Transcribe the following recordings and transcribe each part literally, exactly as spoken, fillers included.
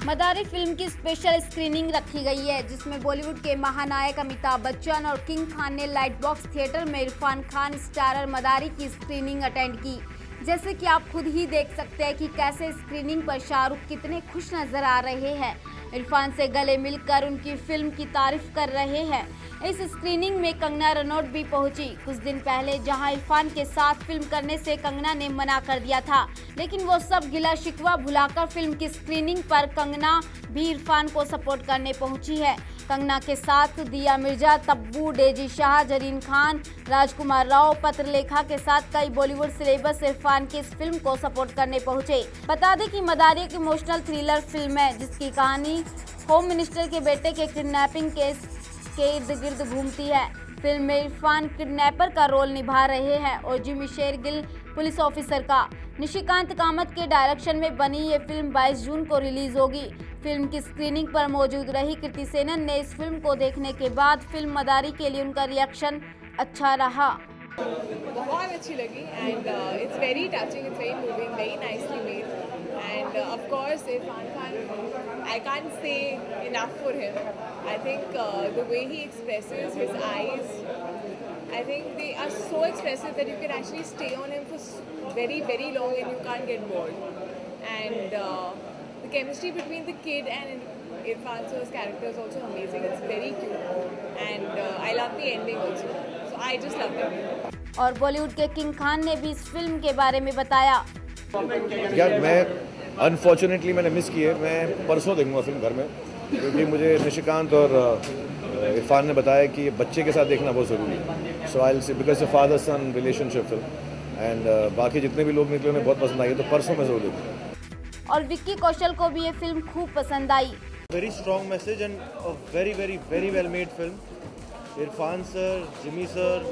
मदारी film की special screening रखी गई है, जिसमें बॉलीवुड के महानायक अमिताभ बच्चन और किंग खान ने लाइट बॉक्स थिएटर में इरफान खान स्टारर मदारी की स्क्रीनिंग अटेंड की। जैसे कि आप खुद ही देख सकते हैं कि कैसे स्क्रीनिंग पर शाहरुख कितने खुश नजर आ रहे हैं। इरफान से गले मिलकर उनकी फिल्म की तारीफ कर रहे हैं। इस स्क्रीनिंग में कंगना रनौत भी पहुंची। कुछ दिन पहले जहां इरफान के साथ फिल्म करने से कंगना ने मना कर दिया था, लेकिन वो सब गिला शिकवा भुलाकर फिल्म की स्क्रीनिंग पर कंगना भी इरफान को सपोर्ट करने पहुंची है। कंगना के साथ दिया मिर्जा, तब्बू, डेजी शाह, जरीन खान, राजकुमार राव, पत्रलेखा के साथ कई बॉलीवुड सेलेब्स इरफान की इस फिल्म को सपोर्ट करने पहुंचे। बता दें कि मदारी एक इमोशनल थ्रिलर फिल्म है, जिसकी कहानी होम मिनिस्टर के बेटे के किडनैपिंग केस के इर्द गिर्द घूमती है। फिल्म में इरफान किडनैपर का रोल निभा रहे हैं और जिमी शेरगिल पुलिस ऑफिसर का। निशिकांत कामत के डायरेक्शन में बनी ये फिल्म बाईस जून को रिलीज होगी। फिल्म की स्क्रीनिंग पर मौजूद रही कृति सेनन ने इस फिल्म को देखने के बाद फिल्म मदारी के लिए उनका रिएक्शन अच्छा रहा। बहुत अच्छी लगी and it's very touching, it's very moving, very nicely made and of course Irrfan Khan, I can't say enough for him. I think uh, the way he expresses his eyes, I think they are so expressive that you can actually stay on him for very very long and you can't get bored. And uh, the chemistry between the kid and Irfan Sir's character is also amazing. It's very cute and uh, I love the ending also. So I just love it. और बॉलीवुड के king Khan ने भी इस film के बारे में बताया। यार मैं अनफॉर्चुनेटली मैंने मिस की है, मैं परसों देखूंगा फिल्म घर में, क्योंकि मुझे निशिकांत और इरफान ने बताया कि बच्चे के साथ देखना बहुत ज़रूरी है। So I will see because a father son relationship film and बाकी जितने भी लोग निकले उन्हें बहुत पसंद आई है, तो परसों मैं ज़रूर देखूँगा। और विक्की कौशल को भी ये फिल्म खूब पसंद आई। Very strong message and a very very very well made film. Irrfan sir, Jimmy sir,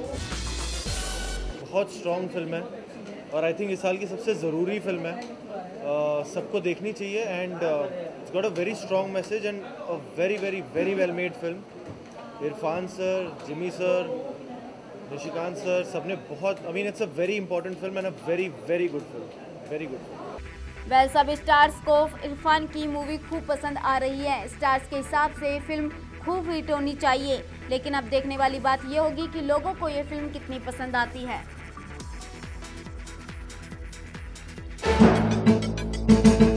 बहुत स्ट्रॉन्ग फिल्म है और आई थिंक इस साल की सबसे ज़रूरी फिल्म है, uh, सबको देखनी चाहिए and it's got a very strong message and a very very very well made film. Irrfan sir, Jimmy sir, Nishikant sir, सबने बहुत, I mean it's a very important film and a very very good film, very good. Well, सब stars को इरफान की movie खूब पसंद आ रही है। Stars के हिसाब से फिल्म खूब हिट होनी चाहिए, लेकिन अब देखने वाली बात ये होगी कि लोगों को ये फिल्म कितनी पसंद आती है।